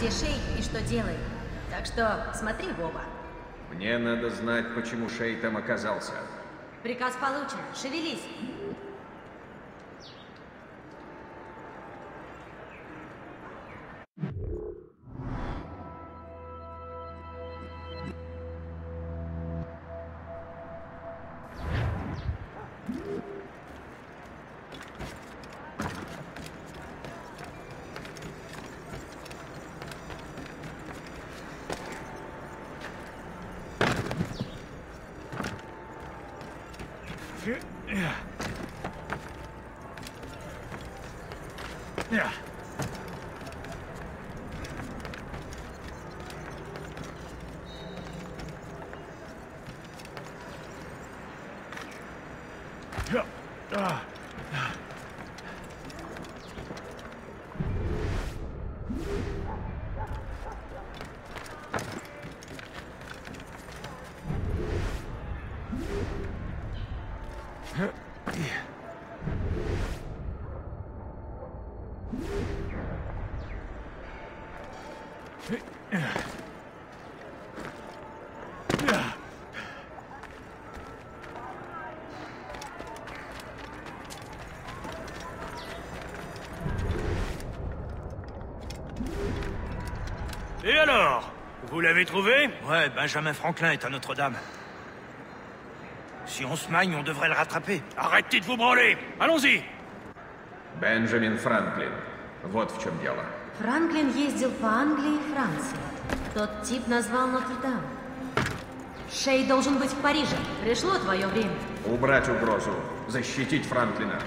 где Шей и что делает. Так что смотри в оба. Мне надо знать, почему Шей там оказался. Приказ получен. Шевелись. Et alors? Vous l'avez trouvé? Ouais, Benjamin Franklin est à Notre-Dame. Si on se magne, on devrait le rattraper. Arrêtez de vous branler! Allons-y! Бенджамин Франклин. Вот в чем дело. Франклин ездил по Англии и Франции. Тот тип назвал Нотр-Дам. Шей должен быть в Париже. Пришло твое время. Убрать угрозу. Защитить Франклина.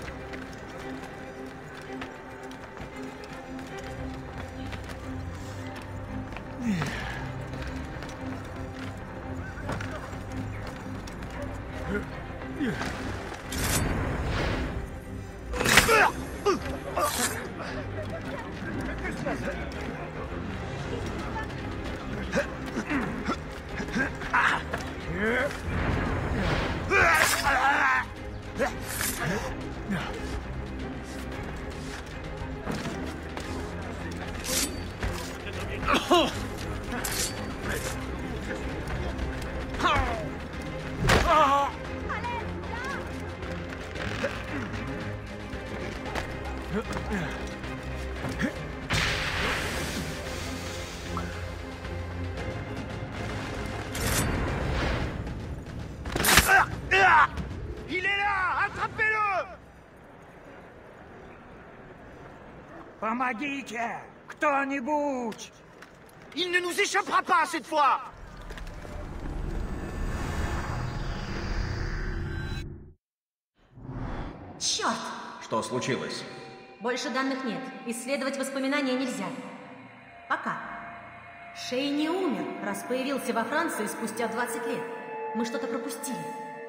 Il est là! Attrapez-le! Помогите! Кто-нибудь! Il ne nous échappera pas cette fois! Черт! Что случилось? Больше данных нет. Исследовать воспоминания нельзя. Пока. Шей не умер, раз появился во Франции спустя 20 лет. Мы что-то пропустили.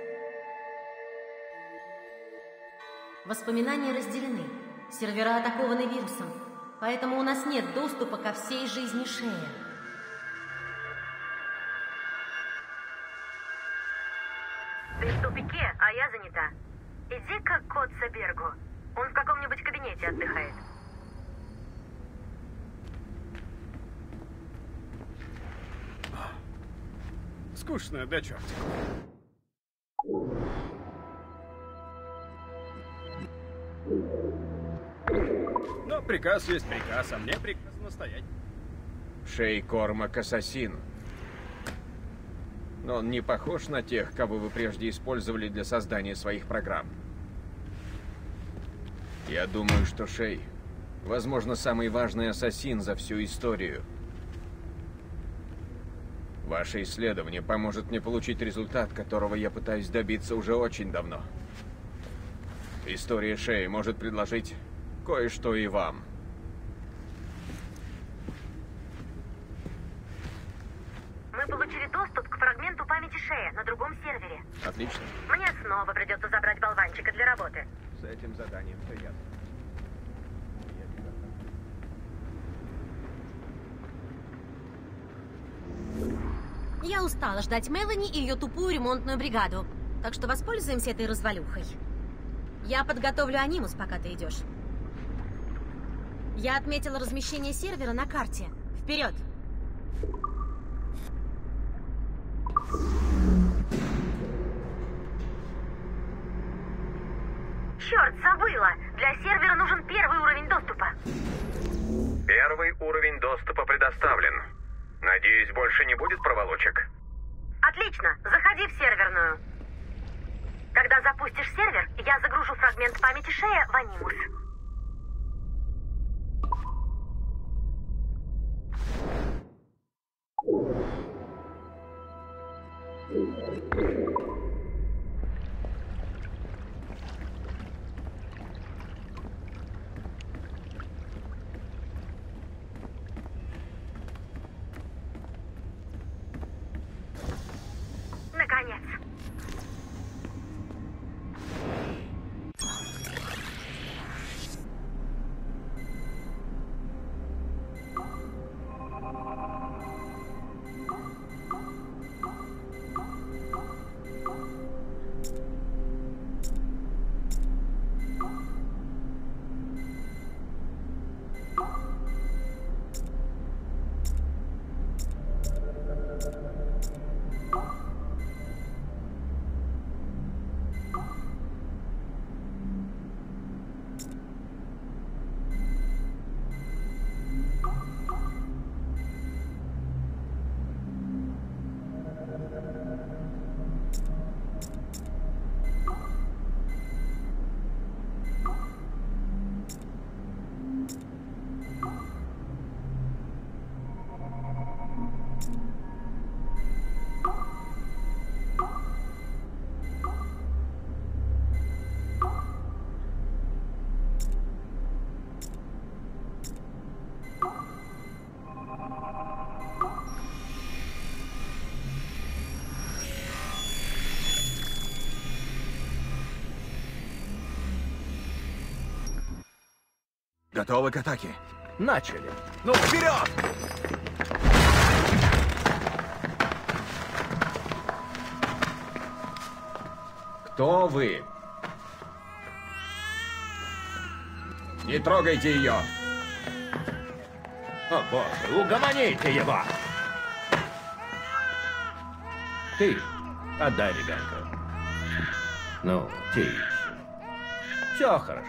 Воспоминания разделены. Сервера атакованы вирусом. Поэтому у нас нет доступа ко всей жизни Шея. Ты в тупике, а я занята. Иди-ка к Котцебергу. Он в каком-нибудь кабинете отдыхает. Скучно, да черт. Но приказ есть приказ, а мне приказано стоять. Шей Кормак ассасин. Но он не похож на тех, кого вы прежде использовали для создания своих программ. Я думаю, что Шей, возможно, самый важный ассасин за всю историю. Ваше исследование поможет мне получить результат, которого я пытаюсь добиться уже очень давно. История Шея может предложить кое-что и вам. Мы получили доступ к фрагменту памяти Шея на другом сервере. Отлично. Мне снова придется забрать болванчика для работы. С этим заданием все ясно. Я устала ждать Мелани и ее тупую ремонтную бригаду. Так что воспользуемся этой развалюхой. Я подготовлю анимус, пока ты идешь. Я отметила размещение сервера на карте. Вперед! Черт, забыла! Для сервера нужен первый уровень доступа. Первый уровень доступа предоставлен. Надеюсь, больше не будет проволочек. Отлично, заходи в серверную. Когда запустишь сервер, я загружу фрагмент памяти Шея в Анимус. Наконец. Готовы к атаке? Начали. Ну, вперед! Кто вы? Не трогайте ее! О, боже, угомоните его! Ты, отдай ребенка. Ну, тише. Все хорошо.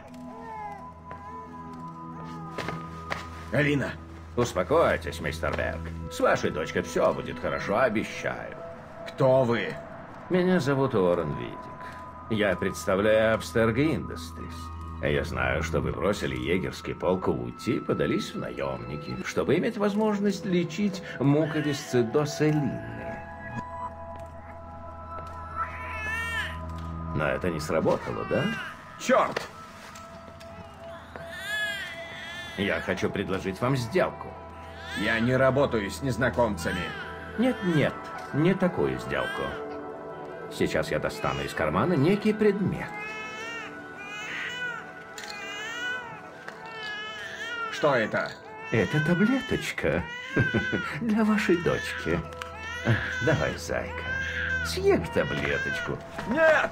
Алина! Успокойтесь, мистер Берг. С вашей дочкой все будет хорошо, обещаю. Кто вы? Меня зовут Уоррен Видик. Я представляю Abstergo Industries. Я знаю, что вы бросили егерский полк уйти, подались в наемники, чтобы иметь возможность лечить муковисцидоз Элины. Но это не сработало, да? Черт! Я хочу предложить вам сделку. Я не работаю с незнакомцами. Нет, не такую сделку. Сейчас я достану из кармана некий предмет. Что это? Это таблеточка для вашей дочки. Давай, зайка, съешь таблеточку. Нет!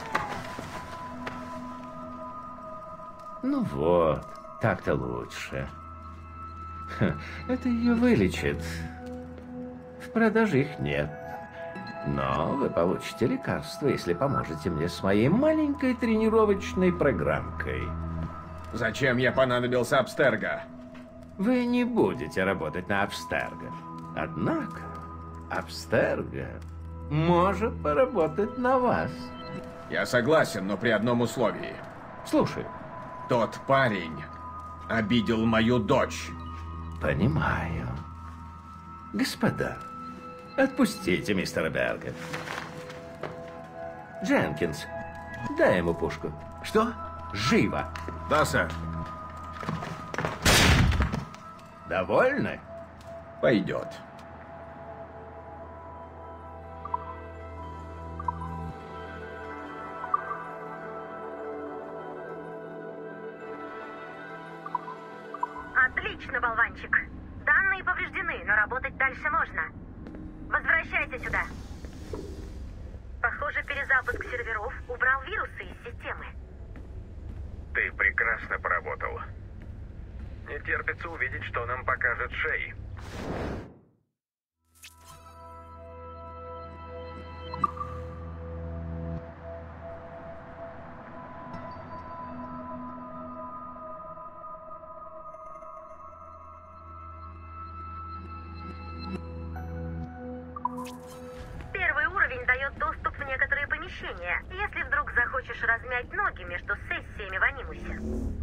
Ну вот, так-то лучше. Это ее вылечит. В продаже их нет. Но вы получите лекарство, если поможете мне с моей маленькой тренировочной программкой. Зачем я понадобился Abstergo? Вы не будете работать на Abstergo. Однако Abstergo может поработать на вас. Я согласен, но при одном условии. Слушай. Тот парень обидел мою дочь. Понимаю. Господа, отпустите мистера Берга. Дженкинс, дай ему пушку. Что? Живо! Да, сэр. Довольны? Пойдет. Отлично, болванчик. Данные повреждены, но работать дальше можно. Возвращайся сюда. Похоже, перезапуск серверов убрал вирусы из системы. Ты прекрасно поработал. Не терпится увидеть, что нам покажет Шей. Первый уровень дает доступ в некоторые помещения, если вдруг захочешь размять ноги между сессиями в анимусе.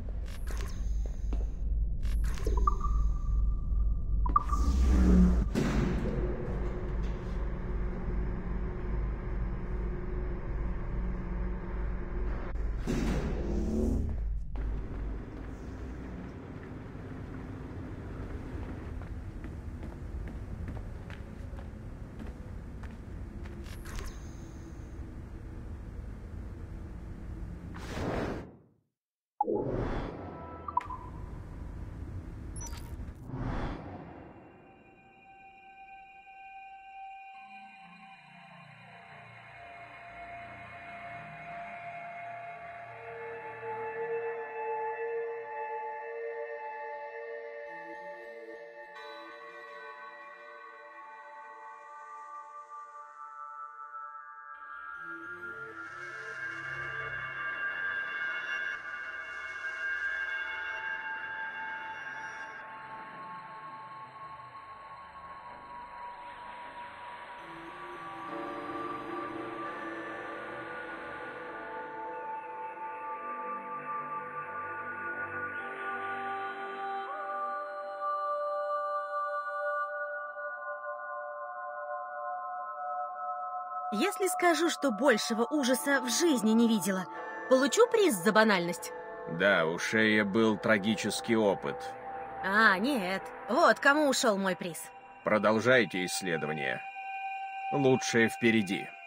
Если скажу, что большего ужаса в жизни не видела, получу приз за банальность? Да, у Шея был трагический опыт. А, нет. Вот кому ушел мой приз. Продолжайте исследование. Лучшее впереди.